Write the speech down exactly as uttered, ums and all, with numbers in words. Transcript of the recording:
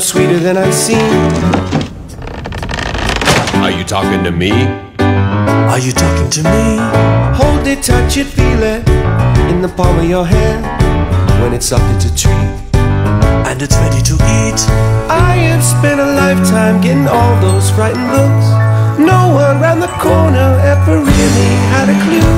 sweeter than I seem. Are you talking to me? Are you talking to me? Hold it, touch it, feel it in the palm of your hand. When it's up, it's a treat, and it's ready to eat. I have spent a lifetime getting all those frightened looks. No one round the corner ever really had a clue.